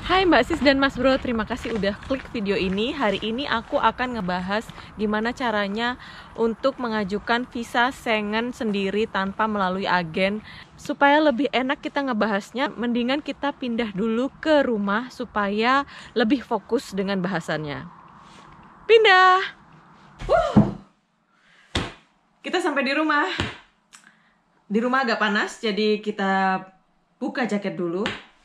Hai Mbak Sis dan Mas Bro, terima kasih udah klik video ini. Hari ini aku akan ngebahas gimana caranya untuk mengajukan visa Schengen sendiri tanpa melalui agen. Supaya lebih enak kita ngebahasnya, mendingan kita pindah dulu ke rumah supaya lebih fokus dengan bahasannya. Pindah! Kita sampai di rumah. Di rumah agak panas, jadi kita buka jaket dulu.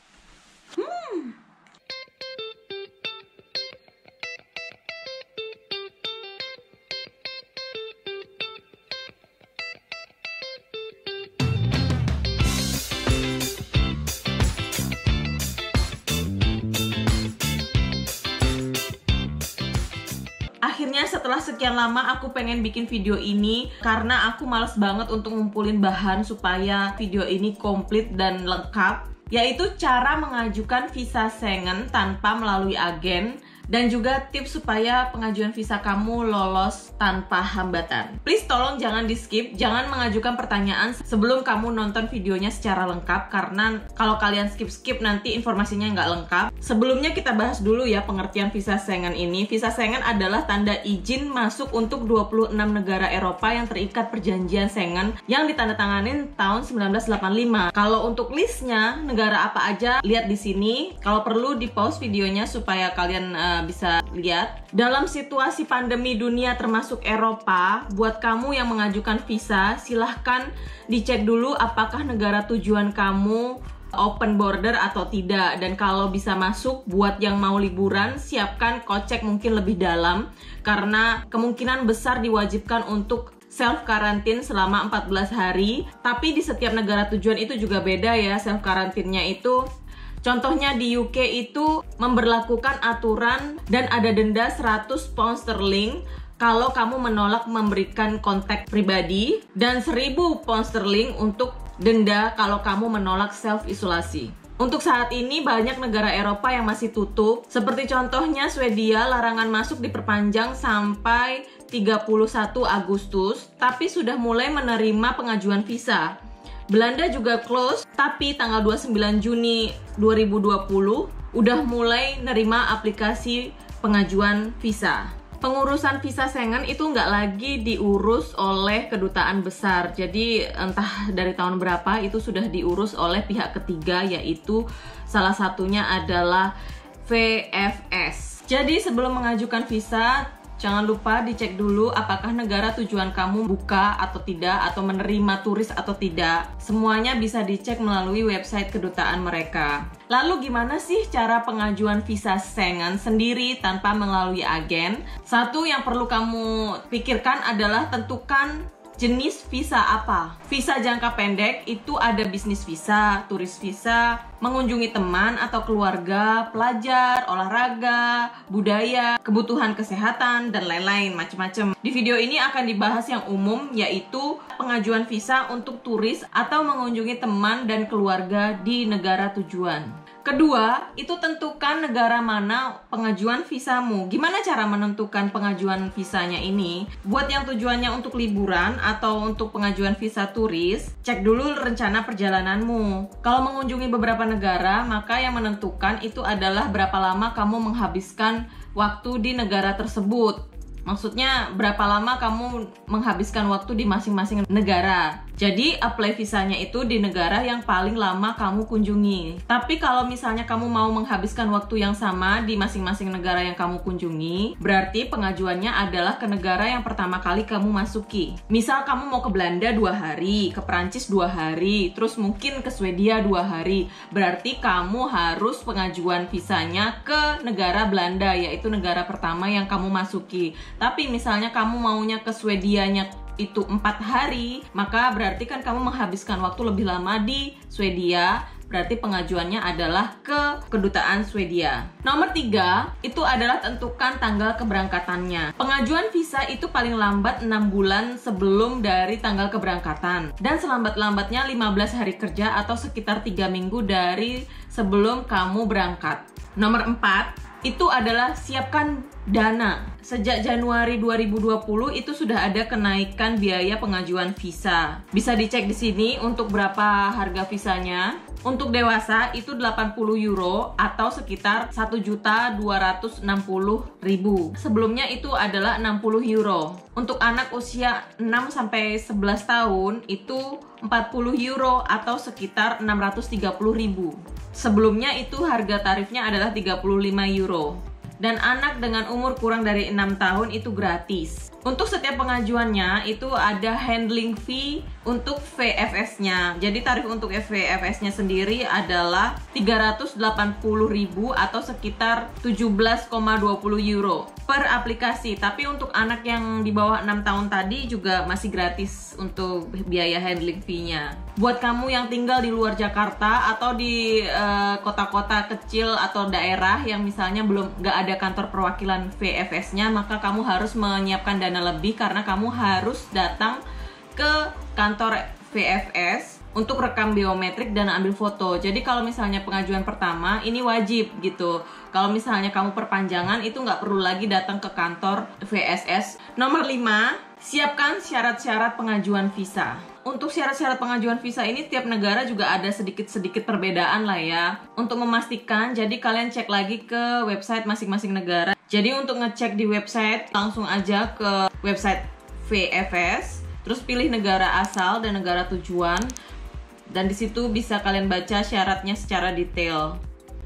Akhirnya setelah sekian lama aku pengen bikin video ini karena aku males banget untuk ngumpulin bahan supaya video ini komplit dan lengkap, yaitu cara mengajukan visa Schengen tanpa melalui agen dan juga tips supaya pengajuan visa kamu lolos tanpa hambatan. Please tolong jangan di skip, jangan mengajukan pertanyaan sebelum kamu nonton videonya secara lengkap, karena kalau kalian skip nanti informasinya nggak lengkap. Sebelumnya kita bahas dulu ya pengertian visa Schengen ini. Visa Schengen adalah tanda izin masuk untuk 26 negara Eropa yang terikat perjanjian Schengen yang ditandatanganin tahun 1985. Kalau untuk listnya negara apa aja, lihat di sini. Kalau perlu di pause videonya supaya kalian bisa lihat. Dalam situasi pandemi dunia termasuk Eropa, buat kamu yang mengajukan visa, silahkan dicek dulu apakah negara tujuan kamu open border atau tidak. Dan kalau bisa masuk, buat yang mau liburan, siapkan kocek mungkin lebih dalam, karena kemungkinan besar diwajibkan untuk self karantin selama 14 hari. Tapi di setiap negara tujuan itu juga beda ya self karantinnya itu. Contohnya di UK itu memberlakukan aturan dan ada denda 100 pound sterling kalau kamu menolak memberikan kontak pribadi, dan 1000 pound sterling untuk denda kalau kamu menolak self-isolasi. Untuk saat ini banyak negara Eropa yang masih tutup, seperti contohnya Swedia, larangan masuk diperpanjang sampai 31 Agustus, tapi sudah mulai menerima pengajuan visa. Belanda juga close, tapi tanggal 29 Juni 2020 udah mulai nerima aplikasi pengajuan visa. Pengurusan visa Schengen itu nggak lagi diurus oleh kedutaan besar. Jadi entah dari tahun berapa itu sudah diurus oleh pihak ketiga, yaitu salah satunya adalah VFS. Jadi sebelum mengajukan visa, jangan lupa dicek dulu apakah negara tujuan kamu buka atau tidak, atau menerima turis atau tidak. Semuanya bisa dicek melalui website kedutaan mereka. Lalu gimana sih cara pengajuan visa Schengen sendiri tanpa melalui agen? Satu yang perlu kamu pikirkan adalah tentukan jenis visa apa. Visa jangka pendek itu ada bisnis visa, turis visa, mengunjungi teman atau keluarga, pelajar, olahraga, budaya, kebutuhan kesehatan, dan lain-lain macam-macam. Di video ini akan dibahas yang umum, yaitu pengajuan visa untuk turis atau mengunjungi teman dan keluarga di negara tujuan. Kedua, itu tentukan negara mana pengajuan visamu. Gimana cara menentukan pengajuan visanya ini? Buat yang tujuannya untuk liburan atau untuk pengajuan visa turis, cek dulu rencana perjalananmu. Kalau mengunjungi beberapa negara, maka yang menentukan itu adalah berapa lama kamu menghabiskan waktu di negara tersebut. Maksudnya berapa lama kamu menghabiskan waktu di masing-masing negara. Jadi apply visanya itu di negara yang paling lama kamu kunjungi. Tapi kalau misalnya kamu mau menghabiskan waktu yang sama di masing-masing negara yang kamu kunjungi, berarti pengajuannya adalah ke negara yang pertama kali kamu masuki. Misal kamu mau ke Belanda 2 hari, ke Perancis 2 hari, terus mungkin ke Swedia 2 hari. Berarti kamu harus pengajuan visanya ke negara Belanda, yaitu negara pertama yang kamu masuki. Tapi misalnya kamu maunya ke Swedianya itu 4 hari, maka berarti kan kamu menghabiskan waktu lebih lama di Swedia. Berarti pengajuannya adalah ke kedutaan Swedia. Nomor 3, itu adalah tentukan tanggal keberangkatannya. Pengajuan visa itu paling lambat 6 bulan sebelum dari tanggal keberangkatan. Dan selambat-lambatnya 15 hari kerja atau sekitar 3 minggu dari sebelum kamu berangkat. Nomor 4, itu adalah siapkan Dana. Sejak Januari 2020 itu sudah ada kenaikan biaya pengajuan visa. Bisa dicek di sini untuk berapa harga visanya. Untuk dewasa itu 80 euro atau sekitar 1.260.000. Sebelumnya itu adalah 60 euro. Untuk anak usia 6 sampai 11 tahun itu 40 euro atau sekitar 630.000. Sebelumnya itu harga tarifnya adalah 35 euro. Dan anak dengan umur kurang dari 6 tahun itu gratis. Untuk setiap pengajuannya itu ada handling fee untuk VFS-nya. Jadi tarif untuk VFS-nya sendiri adalah 380.000 atau sekitar 17,20 euro per aplikasi. Tapi untuk anak yang di bawah 6 tahun tadi juga masih gratis untuk biaya handling fee-nya. Buat kamu yang tinggal di luar Jakarta atau di kota-kota kecil atau daerah yang misalnya nggak ada kantor perwakilan VFS-nya, maka kamu harus menyiapkan dana lebih karena kamu harus datang ke kantor VFS untuk rekam biometrik dan ambil foto. Jadi kalau misalnya pengajuan pertama ini wajib gitu. Kalau misalnya kamu perpanjangan itu nggak perlu lagi datang ke kantor VSS. Nomor 5, siapkan syarat-syarat pengajuan visa. Untuk syarat-syarat pengajuan visa ini tiap negara juga ada sedikit-sedikit perbedaan lah ya. Untuk memastikan, jadi kalian cek lagi ke website masing-masing negara. Jadi untuk ngecek di website, langsung aja ke website VFS, terus pilih negara asal dan negara tujuan. Dan di situ bisa kalian baca syaratnya secara detail.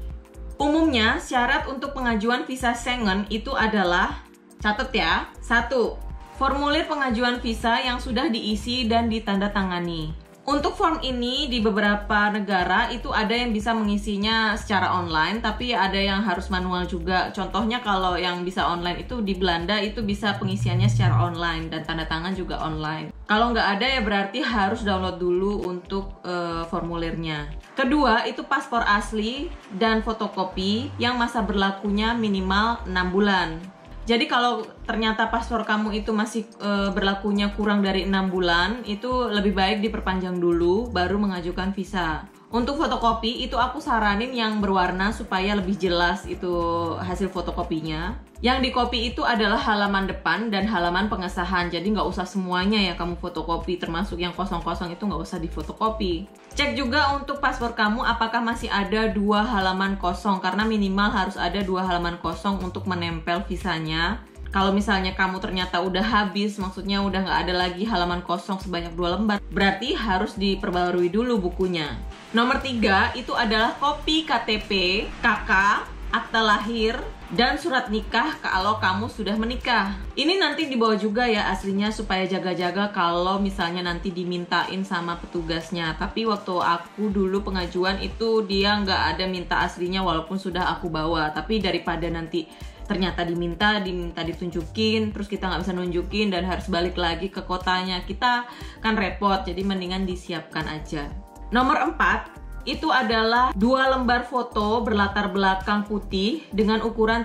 Umumnya, syarat untuk pengajuan visa Schengen itu adalah, catat ya, 1. Formulir pengajuan visa yang sudah diisi dan ditandatangani. Untuk form ini di beberapa negara itu ada yang bisa mengisinya secara online, tapi ada yang harus manual juga. Contohnya kalau yang bisa online itu di Belanda itu bisa pengisiannya secara online dan tanda tangan juga online. Kalau nggak ada ya berarti harus download dulu untuk formulirnya. Kedua itu paspor asli dan fotokopi yang masa berlakunya minimal 6 bulan. Jadi kalau ternyata paspor kamu itu masih berlakunya kurang dari 6 bulan, itu lebih baik diperpanjang dulu baru mengajukan visa. Untuk fotokopi itu aku saranin yang berwarna supaya lebih jelas itu hasil fotokopinya. Yang di copy itu adalah halaman depan dan halaman pengesahan. Jadi nggak usah semuanya ya kamu fotokopi, termasuk yang kosong-kosong itu nggak usah difotokopi. Cek juga untuk paspor kamu apakah masih ada 2 halaman kosong, karena minimal harus ada 2 halaman kosong untuk menempel visanya. Kalau misalnya kamu ternyata udah habis, maksudnya udah nggak ada lagi halaman kosong sebanyak 2 lembar, berarti harus diperbarui dulu bukunya. Nomor 3 itu adalah kopi KTP, KK, akta lahir, dan surat nikah kalau kamu sudah menikah. Ini nanti dibawa juga ya aslinya supaya jaga-jaga kalau misalnya nanti dimintain sama petugasnya. Tapi waktu aku dulu pengajuan itu dia nggak ada minta aslinya walaupun sudah aku bawa. Tapi daripada nanti ternyata diminta ditunjukin, terus kita nggak bisa nunjukin dan harus balik lagi ke kotanya, kita kan repot. Jadi mendingan disiapkan aja. Nomor 4 itu adalah 2 lembar foto berlatar belakang putih dengan ukuran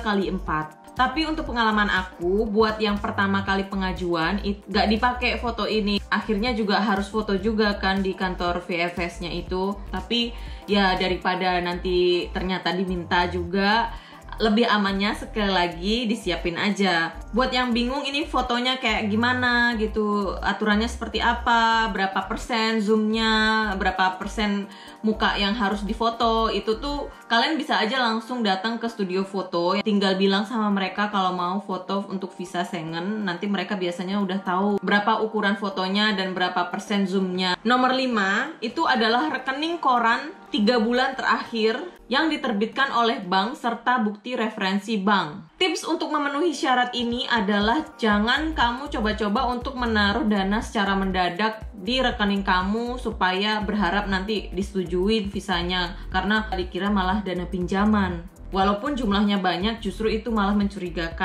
3x4. Tapi untuk pengalaman aku, buat yang pertama kali pengajuan, gak dipakai foto ini. Akhirnya juga harus foto juga kan di kantor VFS-nya itu. Tapi ya daripada nanti ternyata diminta juga, lebih amannya sekali lagi disiapin aja. Buat yang bingung ini fotonya kayak gimana gitu, aturannya seperti apa, berapa persen zoomnya, berapa persen muka yang harus difoto, itu tuh kalian bisa aja langsung datang ke studio foto. Tinggal bilang sama mereka kalau mau foto untuk visa Schengen, nanti mereka biasanya udah tahu berapa ukuran fotonya dan berapa persen zoomnya. Nomor 5 itu adalah rekening koran 3 bulan terakhir yang diterbitkan oleh bank serta bukti referensi bank. Tips untuk memenuhi syarat ini adalah jangan kamu coba-coba untuk menaruh dana secara mendadak di rekening kamu supaya berharap nanti disetujui visanya, karena dikira malah dana pinjaman. Walaupun jumlahnya banyak, justru itu malah mencurigakan.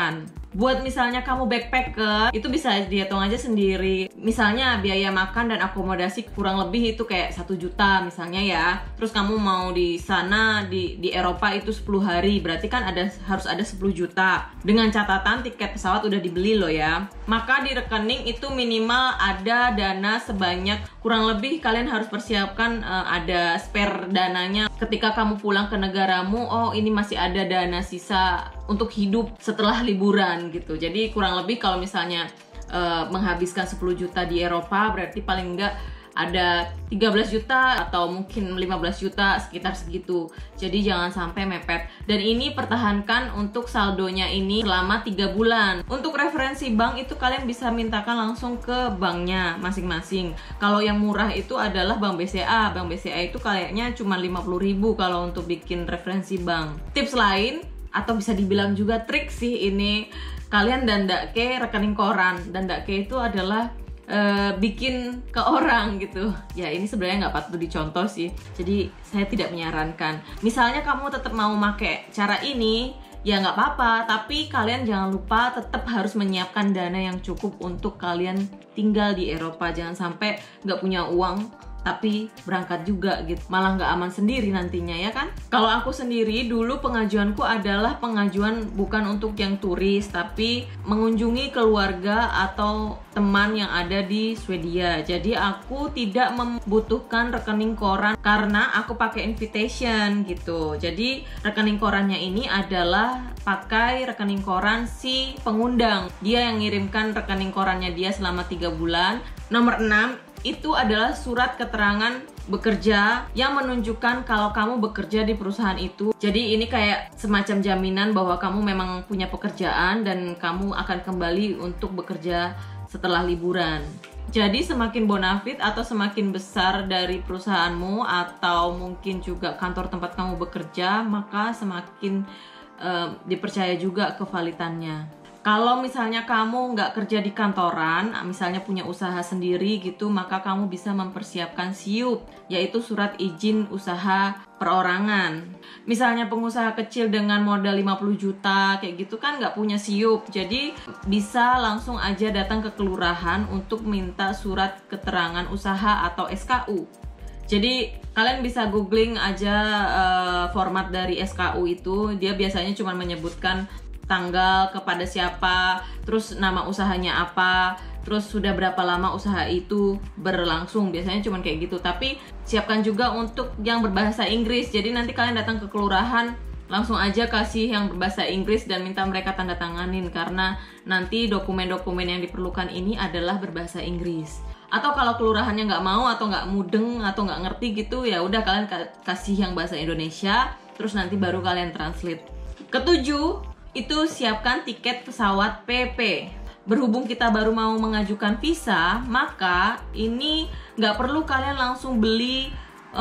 Buat misalnya kamu backpacker, itu bisa dihitung aja sendiri. Misalnya biaya makan dan akomodasi kurang lebih itu kayak 1 juta misalnya ya. Terus kamu mau di sana di Eropa itu 10 hari, berarti kan harus ada 10 juta. Dengan catatan tiket pesawat udah dibeli loh ya. Maka di rekening itu minimal ada dana sebanyak, kurang lebih kalian harus persiapkan ada spare dananya ketika kamu pulang ke negaramu. Oh, ini masih ada dana sisa untuk hidup setelah liburan gitu. Jadi kurang lebih kalau misalnya menghabiskan 10 juta di Eropa, berarti paling enggak ada 13 juta atau mungkin 15 juta, sekitar segitu. Jadi jangan sampai mepet. Dan ini pertahankan untuk saldonya ini selama 3 bulan. Untuk referensi bank itu kalian bisa mintakan langsung ke banknya masing-masing. Kalau yang murah itu adalah Bank BCA. Bank BCA itu kayaknya cuma 50.000 kalau untuk bikin referensi bank. Tips lain atau bisa dibilang juga trik sih ini, kalian dandake rekening koran. Dandake itu adalah bikin ke orang gitu ya. Ini sebenarnya nggak patut dicontoh sih, jadi saya tidak menyarankan. Misalnya kamu tetap mau pakai cara ini ya nggak apa-apa, tapi kalian jangan lupa tetap harus menyiapkan dana yang cukup untuk kalian tinggal di Eropa. Jangan sampai nggak punya uang tapi berangkat juga gitu, malah nggak aman sendiri nantinya ya kan. Kalau aku sendiri dulu pengajuanku adalah pengajuan bukan untuk yang turis, tapi mengunjungi keluarga atau teman yang ada di Swedia. Jadi aku tidak membutuhkan rekening koran karena aku pakai invitation gitu. Jadi rekening korannya ini adalah pakai rekening koran si pengundang. Dia yang ngirimkan rekening korannya dia selama 3 bulan. Nomor 6 itu adalah surat keterangan bekerja yang menunjukkan kalau kamu bekerja di perusahaan itu. Jadi ini kayak semacam jaminan bahwa kamu memang punya pekerjaan dan kamu akan kembali untuk bekerja setelah liburan. Jadi semakin bonafit atau semakin besar dari perusahaanmu atau mungkin juga kantor tempat kamu bekerja, maka semakin dipercaya juga kevalitannya. Kalau misalnya kamu nggak kerja di kantoran, misalnya punya usaha sendiri gitu, maka kamu bisa mempersiapkan SIUP, yaitu surat izin usaha perorangan. Misalnya pengusaha kecil dengan modal 50 juta kayak gitu kan nggak punya SIUP, jadi bisa langsung aja datang ke kelurahan untuk minta surat keterangan usaha atau SKU. Jadi kalian bisa googling aja format dari SKU itu. Dia biasanya cuma menyebutkan tanggal, kepada siapa, terus nama usahanya apa, terus sudah berapa lama usaha itu berlangsung. Biasanya cuma kayak gitu. Tapi siapkan juga untuk yang berbahasa Inggris. Jadi nanti kalian datang ke kelurahan, langsung aja kasih yang berbahasa Inggris dan minta mereka tanda tanganin, karena nanti dokumen-dokumen yang diperlukan ini adalah berbahasa Inggris. Atau kalau kelurahannya nggak mau atau nggak mudeng atau nggak ngerti gitu, ya udah kalian kasih yang bahasa Indonesia, terus nanti baru kalian translate. Ketujuh, itu siapkan tiket pesawat PP. Berhubung kita baru mau mengajukan visa, maka ini nggak perlu kalian langsung beli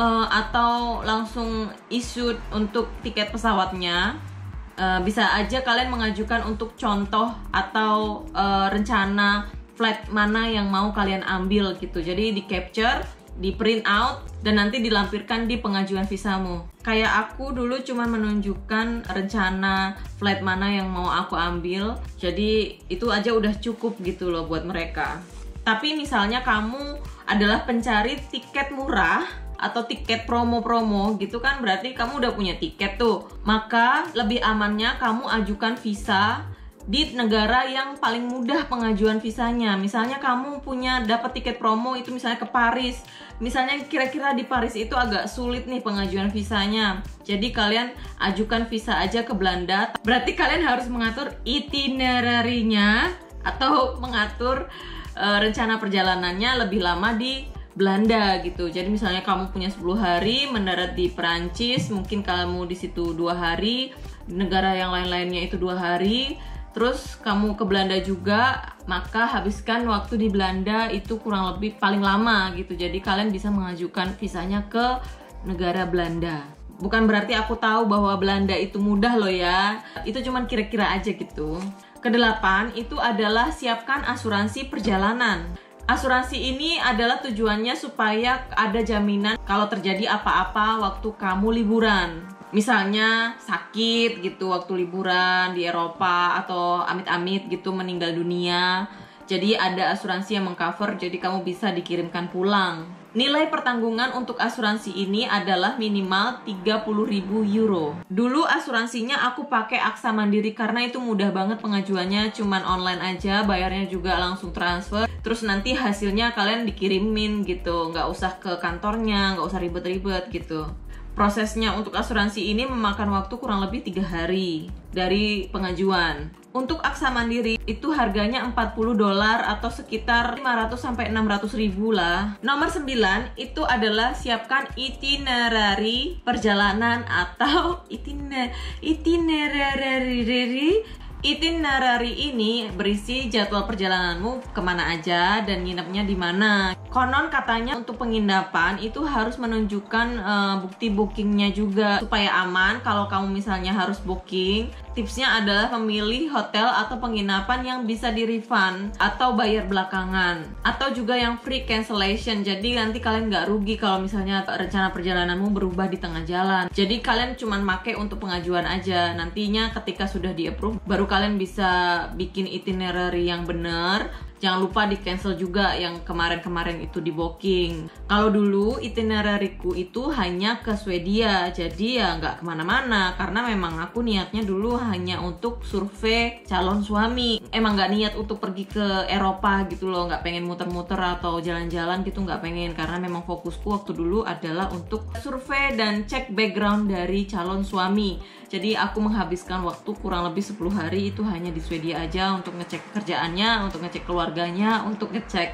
atau langsung issue untuk tiket pesawatnya. Bisa aja kalian mengajukan untuk contoh atau rencana flight mana yang mau kalian ambil gitu. Jadi di capture, di print out, dan nanti dilampirkan di pengajuan visamu. Kayak aku dulu cuma menunjukkan rencana flight mana yang mau aku ambil, jadi itu aja udah cukup gitu loh buat mereka. Tapi misalnya kamu adalah pencari tiket murah atau tiket promo-promo gitu kan, berarti kamu udah punya tiket tuh. Maka lebih amannya kamu ajukan visa di negara yang paling mudah pengajuan visanya. Misalnya kamu punya dapat tiket promo itu misalnya ke Paris. Misalnya kira-kira di Paris itu agak sulit nih pengajuan visanya. Jadi kalian ajukan visa aja ke Belanda. Berarti kalian harus mengatur itinerary-nya atau mengatur rencana perjalanannya lebih lama di Belanda gitu. Jadi misalnya kamu punya 10 hari mendarat di Perancis, mungkin kamu di situ 2 hari, di negara yang lain-lainnya itu 2 hari. Terus kamu ke Belanda juga, maka habiskan waktu di Belanda itu kurang lebih paling lama gitu. Jadi kalian bisa mengajukan visanya ke negara Belanda. Bukan berarti aku tahu bahwa Belanda itu mudah loh ya. Itu cuman kira-kira aja gitu. Kedelapan itu adalah siapkan asuransi perjalanan. Asuransi ini adalah tujuannya supaya ada jaminan kalau terjadi apa-apa waktu kamu liburan. misalnya sakit gitu waktu liburan di Eropa atau amit-amit gitu meninggal dunia. Jadi ada asuransi yang mengcover, jadi kamu bisa dikirimkan pulang. Nilai pertanggungan untuk asuransi ini adalah minimal 30.000 euro. Dulu asuransinya aku pakai Aksa Mandiri karena itu mudah banget pengajuannya, cuman online aja, bayarnya juga langsung transfer. Terus nanti hasilnya kalian dikirimin gitu, nggak usah ke kantornya, nggak usah ribet-ribet gitu. Prosesnya untuk asuransi ini memakan waktu kurang lebih 3 hari dari pengajuan. Untuk Aksa Mandiri itu harganya $40 atau sekitar 500-600 ribu lah. Nomor 9 itu adalah siapkan itinerary perjalanan atau itinerary ini berisi jadwal perjalananmu kemana aja dan nginepnya di mana. Konon katanya untuk penginapan itu harus menunjukkan bukti bookingnya juga supaya aman. Kalau kamu misalnya harus booking, tipsnya adalah memilih hotel atau penginapan yang bisa di-refund atau bayar belakangan, atau juga yang free cancellation. Jadi nanti kalian nggak rugi kalau misalnya rencana perjalananmu berubah di tengah jalan. Jadi kalian cuma pakai untuk pengajuan aja. Nantinya ketika sudah di-approve baru kalian bisa bikin itinerary yang benar. Jangan lupa di cancel juga yang kemarin-kemarin itu di booking. Kalau dulu itineraryku itu hanya ke Swedia, jadi ya nggak kemana-mana karena memang aku niatnya dulu hanya untuk survei calon suami. Emang nggak niat untuk pergi ke Eropa gitu loh, nggak pengen muter-muter atau jalan-jalan gitu, nggak pengen, karena memang fokusku waktu dulu adalah untuk survei dan cek background dari calon suami. Jadi aku menghabiskan waktu kurang lebih 10 hari itu hanya di Swedia aja untuk ngecek kerjaannya, untuk ngecek keluarganya, untuk ngecek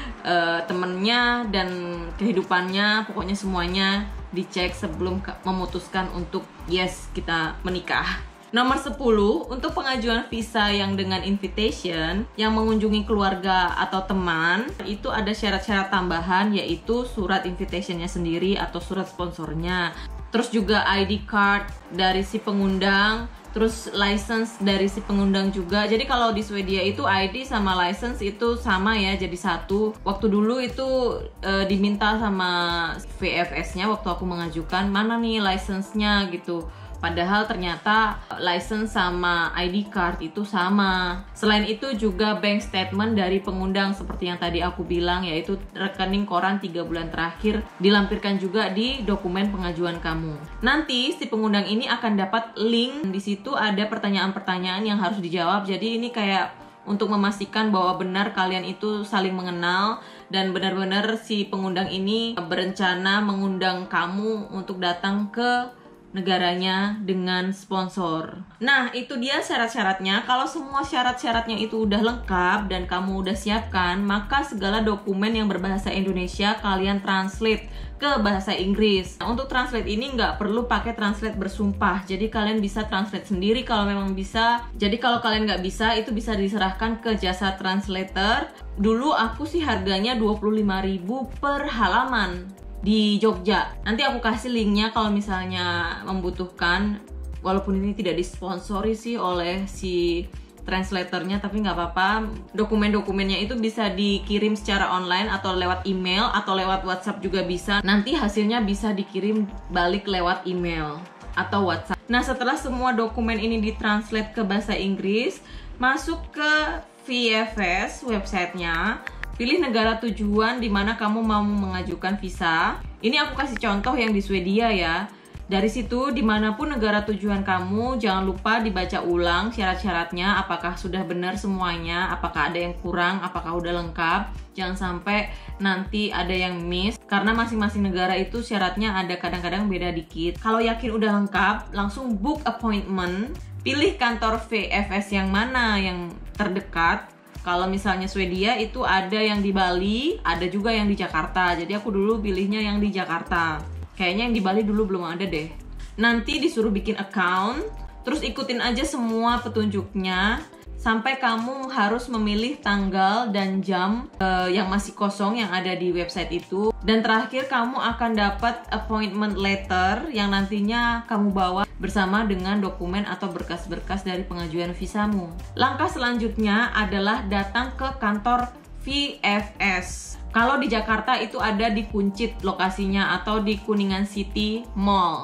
temennya dan kehidupannya. Pokoknya semuanya dicek sebelum memutuskan untuk yes kita menikah. Nomor 10, untuk pengajuan visa yang dengan invitation yang mengunjungi keluarga atau teman, itu ada syarat-syarat tambahan, yaitu surat invitationnya sendiri atau surat sponsornya. Terus juga ID card dari si pengundang, terus license dari si pengundang juga. Jadi kalau di Swedia itu ID sama license itu sama ya, jadi satu. Waktu dulu itu diminta sama VFS-nya waktu aku mengajukan, mana nih license-nya gitu. Padahal ternyata license sama ID card itu sama. Selain itu juga bank statement dari pengundang seperti yang tadi aku bilang, yaitu rekening koran 3 bulan terakhir dilampirkan juga di dokumen pengajuan kamu. Nanti si pengundang ini akan dapat link, di situ ada pertanyaan-pertanyaan yang harus dijawab. Jadi ini kayak untuk memastikan bahwa benar kalian itu saling mengenal dan benar-benar si pengundang ini berencana mengundang kamu untuk datang ke negaranya dengan sponsor. Nah, itu dia syarat-syaratnya. Kalau semua syarat-syaratnya itu udah lengkap dan kamu udah siapkan, maka segala dokumen yang berbahasa Indonesia kalian translate ke bahasa Inggris. Nah, untuk translate ini nggak perlu pakai translate bersumpah. Jadi kalian bisa translate sendiri kalau memang bisa. Jadi kalau kalian nggak bisa, itu bisa diserahkan ke jasa translator. Dulu aku sih harganya 25.000 per halaman di Jogja. Nanti aku kasih linknya kalau misalnya membutuhkan. Walaupun ini tidak disponsori sih oleh si translatornya, tapi nggak apa-apa. Dokumen-dokumennya itu bisa dikirim secara online atau lewat email atau lewat WhatsApp juga bisa. Nanti hasilnya bisa dikirim balik lewat email atau WhatsApp. Nah, setelah semua dokumen ini ditranslate ke bahasa Inggris, masuk ke VFS websitenya. Pilih negara tujuan di mana kamu mau mengajukan visa. Ini aku kasih contoh yang di Swedia ya. Dari situ, dimanapun negara tujuan kamu, jangan lupa dibaca ulang syarat-syaratnya. Apakah sudah benar semuanya? Apakah ada yang kurang? Apakah udah lengkap? Jangan sampai nanti ada yang miss. Karena masing-masing negara itu syaratnya ada kadang-kadang beda dikit. Kalau yakin udah lengkap, langsung book appointment. Pilih kantor VFS yang mana yang terdekat. Kalau misalnya Swedia itu ada yang di Bali, ada juga yang di Jakarta. Jadi aku dulu pilihnya yang di Jakarta. Kayaknya yang di Bali dulu belum ada deh. Nanti disuruh bikin account, terus ikutin aja semua petunjuknya sampai kamu harus memilih tanggal dan jam yang masih kosong yang ada di website itu. Dan terakhir kamu akan dapat appointment letter yang nantinya kamu bawa bersama dengan dokumen atau berkas-berkas dari pengajuan visamu. Langkah selanjutnya adalah datang ke kantor VFS. Kalau di Jakarta itu ada di Kuncit lokasinya atau di Kuningan City Mall.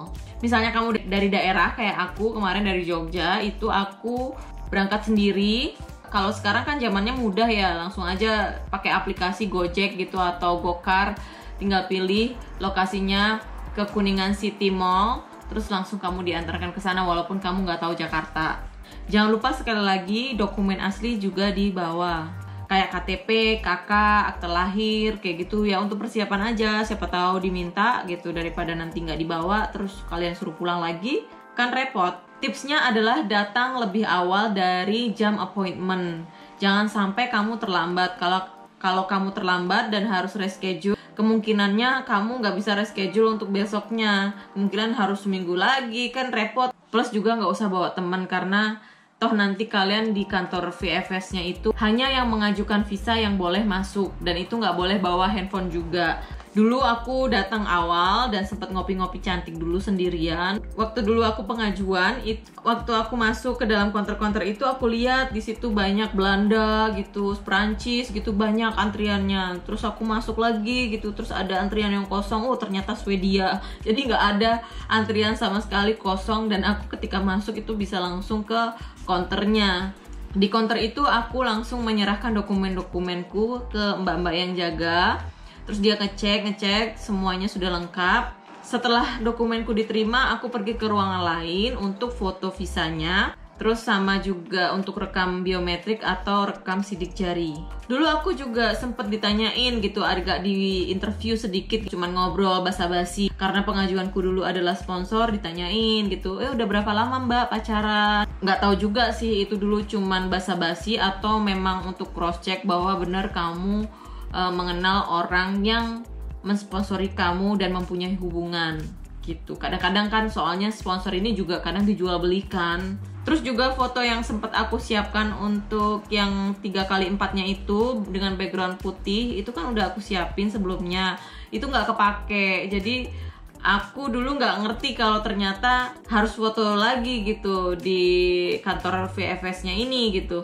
Misalnya kamu dari daerah kayak aku kemarin dari Jogja, itu aku berangkat sendiri. Kalau sekarang kan zamannya mudah ya, langsung aja pakai aplikasi Gojek gitu atau Gokar, tinggal pilih lokasinya ke Kuningan City Mall, terus langsung kamu diantarkan ke sana walaupun kamu nggak tahu Jakarta. Jangan lupa sekali lagi dokumen asli juga dibawa, kayak KTP, KK, akte lahir, kayak gitu ya, untuk persiapan aja. Siapa tahu diminta gitu, daripada nanti nggak dibawa terus kalian suruh pulang lagi, kan repot. Tipsnya adalah datang lebih awal dari jam appointment. Jangan sampai kamu terlambat. Kalau kamu terlambat dan harus reschedule, kemungkinannya kamu nggak bisa reschedule untuk besoknya. Kemungkinan harus seminggu lagi, kan repot. Plus juga nggak usah bawa teman, karena toh nanti kalian di kantor VFS-nya itu hanya yang mengajukan visa yang boleh masuk, dan itu nggak boleh bawa handphone juga. Dulu aku datang awal dan sempat ngopi-ngopi cantik dulu sendirian. Waktu dulu aku pengajuan, waktu aku masuk ke dalam counter-counter itu, aku lihat di situ banyak Belanda gitu, Prancis gitu, banyak antriannya. Terus aku masuk lagi gitu, terus ada antrian yang kosong. Oh, ternyata Swedia. Jadi nggak ada antrian sama sekali, kosong. Dan aku ketika masuk itu bisa langsung ke counternya. Di counter itu aku langsung menyerahkan dokumen-dokumenku ke mbak-mbak yang jaga. Terus dia ngecek semuanya sudah lengkap. Setelah dokumenku diterima, aku pergi ke ruangan lain untuk foto visanya. Terus sama juga untuk rekam biometrik atau rekam sidik jari. Dulu aku juga sempet ditanyain gitu, agak di interview sedikit, cuman ngobrol basa-basi. Karena pengajuanku dulu adalah sponsor, ditanyain gitu, udah berapa lama mbak pacaran? Nggak tahu juga sih itu dulu cuman basa-basi atau memang untuk cross check bahwa benar kamu mengenal orang yang mensponsori kamu dan mempunyai hubungan gitu. Kadang-kadang kan soalnya sponsor ini juga kadang dijual belikan. Terus juga foto yang sempat aku siapkan untuk yang 3x4-nya itu dengan background putih, itu kan udah aku siapin sebelumnya, itu nggak kepake. Jadi aku dulu nggak ngerti kalau ternyata harus foto lagi gitu di kantor VFS-nya ini gitu.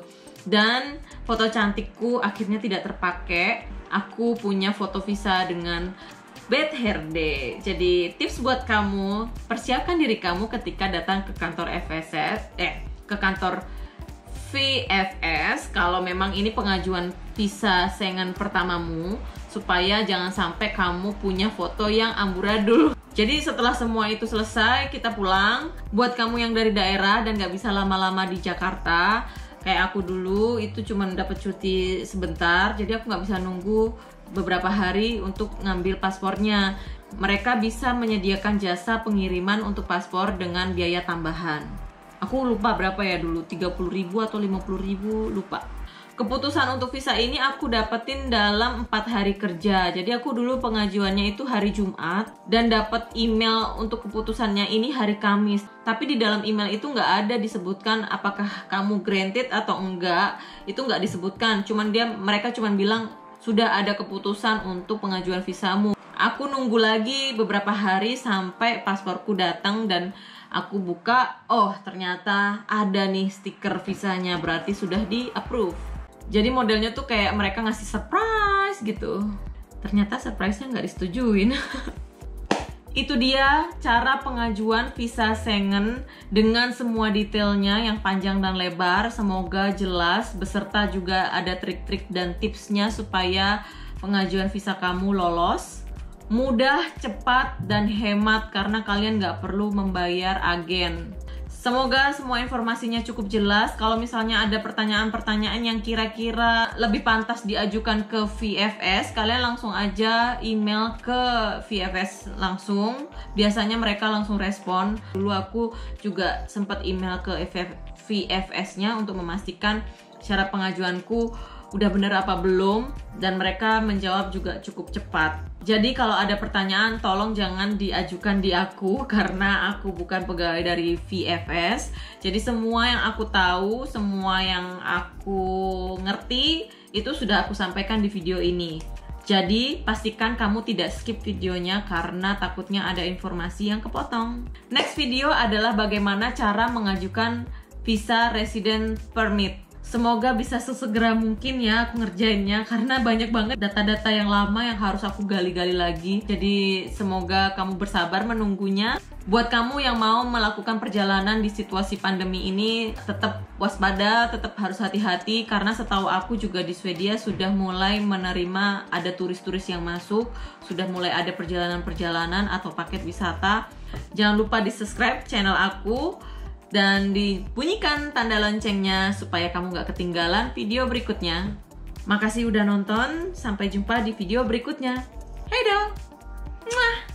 Dan foto cantikku akhirnya tidak terpakai. Aku punya foto visa dengan bad hair day. Jadi tips buat kamu, persiapkan diri kamu ketika datang ke kantor ke kantor VFS kalau memang ini pengajuan visa Schengen pertamamu, supaya jangan sampai kamu punya foto yang amburadul. Jadi setelah semua itu selesai, kita pulang. Buat kamu yang dari daerah dan gak bisa lama-lama di Jakarta, kayak aku dulu itu cuma dapat cuti sebentar, jadi aku nggak bisa nunggu beberapa hari untuk ngambil paspornya. Mereka bisa menyediakan jasa pengiriman untuk paspor dengan biaya tambahan. Aku lupa berapa ya dulu, 30.000 atau 50.000, lupa. Keputusan untuk visa ini aku dapetin dalam 4 hari kerja. Jadi aku dulu pengajuannya itu hari Jumat dan dapat email untuk keputusannya ini hari Kamis. Tapi di dalam email itu nggak ada disebutkan apakah kamu granted atau enggak. Itu nggak disebutkan. Mereka cuman bilang sudah ada keputusan untuk pengajuan visamu. Aku nunggu lagi beberapa hari sampai pasporku datang dan aku buka, oh ternyata ada nih stiker visanya, berarti sudah di approve. Jadi modelnya tuh kayak mereka ngasih surprise gitu. Ternyata surprise-nya nggak disetujuin. Itu dia cara pengajuan visa Schengen dengan semua detailnya yang panjang dan lebar. Semoga jelas, beserta juga ada trik-trik dan tipsnya supaya pengajuan visa kamu lolos. Mudah, cepat, dan hemat karena kalian nggak perlu membayar agen. Semoga semua informasinya cukup jelas. Kalau misalnya ada pertanyaan-pertanyaan yang kira-kira lebih pantas diajukan ke VFS, kalian langsung aja email ke VFS langsung. Biasanya mereka langsung respon. Dulu aku juga sempat email ke VFS-nya untuk memastikan syarat pengajuanku udah bener apa belum, dan mereka menjawab juga cukup cepat. Jadi kalau ada pertanyaan tolong jangan diajukan di aku karena aku bukan pegawai dari VFS. Jadi semua yang aku tahu, semua yang aku ngerti itu sudah aku sampaikan di video ini. Jadi pastikan kamu tidak skip videonya karena takutnya ada informasi yang kepotong. Next video adalah bagaimana cara mengajukan visa resident permit. Semoga bisa sesegera mungkin ya aku ngerjainnya, karena banyak banget data-data yang lama yang harus aku gali-gali lagi. Jadi semoga kamu bersabar menunggunya. Buat kamu yang mau melakukan perjalanan di situasi pandemi ini, tetap waspada, tetap harus hati-hati, karena setahu aku juga di Swedia sudah mulai menerima ada turis-turis yang masuk, sudah mulai ada perjalanan-perjalanan atau paket wisata. Jangan lupa di subscribe channel aku dan dibunyikan tanda loncengnya supaya kamu gak ketinggalan video berikutnya. Makasih udah nonton, sampai jumpa di video berikutnya. Hey dong! Mwah!